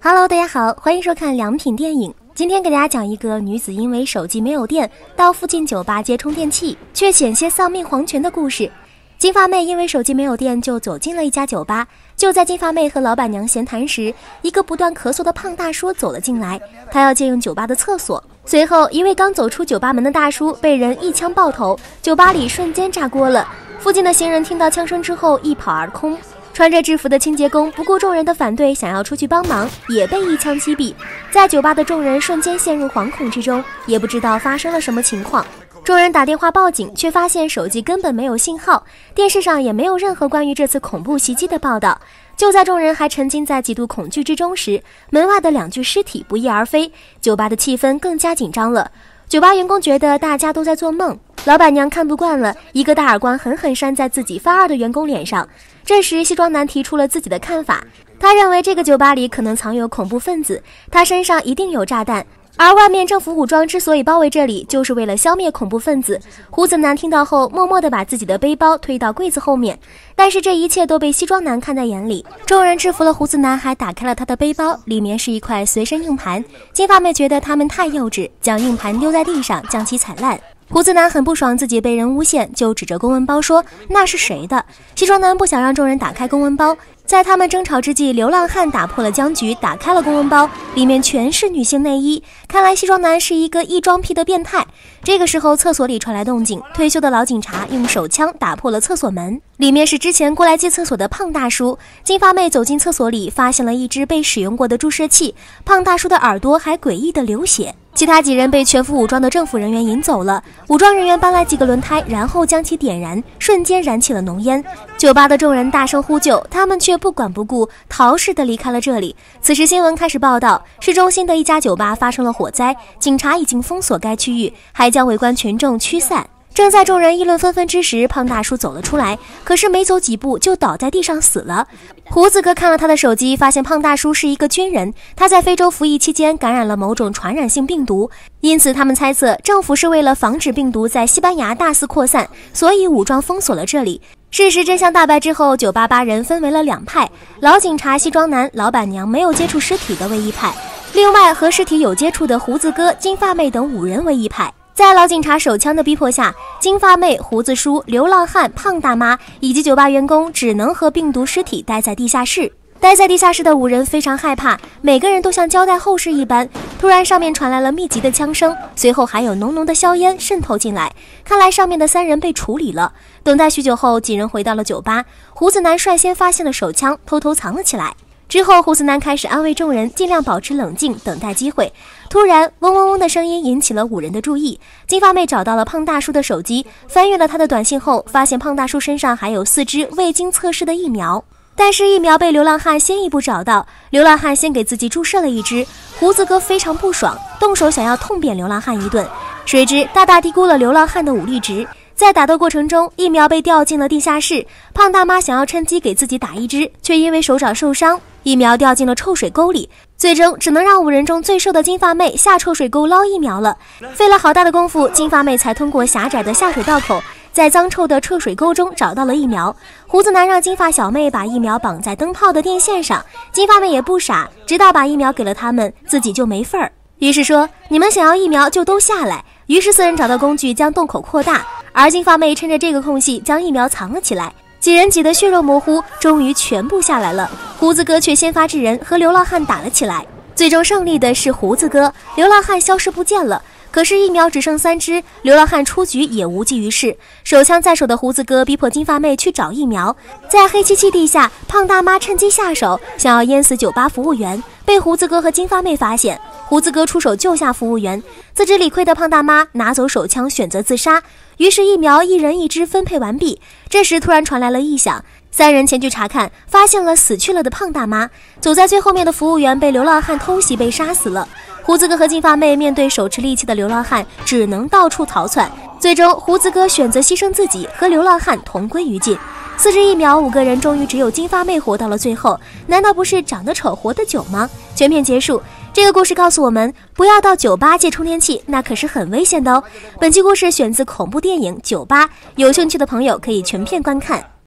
Hello， 大家好，欢迎收看良品电影。今天给大家讲一个女子因为手机没有电，到附近酒吧接充电器，却险些丧命黄泉的故事。金发妹因为手机没有电，就走进了一家酒吧。就在金发妹和老板娘闲谈时，一个不断咳嗽的胖大叔走了进来，他要借用酒吧的厕所。随后，一位刚走出酒吧门的大叔被人一枪爆头，酒吧里瞬间炸锅了。附近的行人听到枪声之后一跑而空。穿着制服的清洁工不顾众人的反对，想要出去帮忙，也被一枪击毙。在酒吧的众人瞬间陷入惶恐之中，也不知道发生了什么情况。众人打电话报警，却发现手机根本没有信号，电视上也没有任何关于这次恐怖袭击的报道。就在众人还沉浸在极度恐惧之中时，门外的2具尸体不翼而飞，酒吧的气氛更加紧张了。酒吧员工觉得大家都在做梦，老板娘看不惯了，一个大耳光狠狠扇在自己发2的员工脸上。这时西装男提出了自己的看法，他认为这个酒吧里可能藏有恐怖分子，他身上一定有炸弹，而外面政府武装之所以包围这里，就是为了消灭恐怖分子。胡子男听到后默默地把自己的背包推到柜子后面，但是这一切都被西装男看在眼里。众人制服了胡子男，还打开了他的背包，里面是一块随身硬盘。金发妹觉得他们太幼稚，将硬盘丢在地上，将其踩烂。胡子男很不爽自己被人诬陷，就指着公文包说那是谁的。西装男不想让众人打开公文包，在他们争吵之际，流浪汉打破了僵局，打开了公文包，里面全是女性内衣。看来西装男是一个异装癖的变态。这个时候厕所里传来动静，退休的老警察用手枪打破了厕所门，里面是之前过来借厕所的胖大叔。金发妹走进厕所里，发现了一只被使用过的注射器，胖大叔的耳朵还诡异的流血。其他几人被全副武装的政府人员引走了，武装人员搬来几个轮胎，然后将其点燃，瞬间燃起了浓烟。酒吧的众人大声呼救，他们却不管不顾，逃似的离开了这里。此时新闻开始报道，市中心的一家酒吧发生了火灾，警察已经封锁该区域，还将围观群众驱散。正在众人议论纷纷之时，胖大叔走了出来，可是没走几步就倒在地上死了。胡子哥看了他的手机，发现胖大叔是一个军人，他在非洲服役期间感染了某种传染性病毒，因此他们猜测政府是为了防止病毒在西班牙大肆扩散，所以武装封锁了这里。事实真相大白之后，酒吧8人分为了2派，老警察、西装男、老板娘没有接触尸体的为一派，另外和尸体有接触的胡子哥、金发妹等5人为一派。在老警察手枪的逼迫下，金发妹、胡子叔、流浪汉、胖大妈以及酒吧员工只能和病毒尸体待在地下室。待在地下室的5人非常害怕，每个人都像交代后事一般。突然上面传来了密集的枪声，随后还有浓浓的硝烟渗透进来，看来上面的3人被处理了。等待许久后，几人回到了酒吧，胡子男率先发现了手枪，偷偷藏了起来。之后胡子男开始安慰众人尽量保持冷静，等待机会。突然嗡嗡嗡的声音引起了5人的注意，金发妹找到了胖大叔的手机，翻阅了他的短信后，发现胖大叔身上还有4支未经测试的疫苗，但是疫苗被流浪汉先一步找到，流浪汉先给自己注射了1支。胡子哥非常不爽，动手想要痛扁流浪汉一顿，谁知大大低估了流浪汉的武力值。在打斗过程中，疫苗被掉进了地下室，胖大妈想要趁机给自己打1支，却因为手掌受伤，疫苗掉进了臭水沟里，最终只能让5人中最瘦的金发妹下臭水沟捞疫苗了。费了好大的功夫，金发妹才通过狭窄的下水道口，在脏臭的臭水沟中找到了疫苗。胡子男让金发小妹把疫苗绑在灯泡的电线上，金发妹也不傻，直到把疫苗给了他们，自己就没份儿。于是说你们想要疫苗就都下来。于是4人找到工具将洞口扩大，而金发妹趁着这个空隙将疫苗藏了起来。几人挤得血肉模糊，终于全部下来了。胡子哥却先发制人，和流浪汉打了起来。最终胜利的是胡子哥，流浪汉消失不见了。可是疫苗只剩3支，流浪汉出局也无济于事。手枪在手的胡子哥逼迫金发妹去找疫苗，在黑漆漆地下，胖大妈趁机下手，想要淹死酒吧服务员，被胡子哥和金发妹发现。胡子哥出手救下服务员，自知理亏的胖大妈拿走手枪选择自杀。于是疫苗1人1支分配完毕。这时突然传来了异响，3人前去查看，发现了死去了的胖大妈。走在最后面的服务员被流浪汉偷袭被杀死了。胡子哥和金发妹面对手持利器的流浪汉，只能到处逃窜。最终胡子哥选择牺牲自己，和流浪汉同归于尽。4支疫苗，5个人终于只有金发妹活到了最后。难道不是长得丑活得久吗？全片结束。这个故事告诉我们，不要到酒吧借充电器，那可是很危险的哦。本期故事选自恐怖电影《酒吧》，有兴趣的朋友可以全片观看。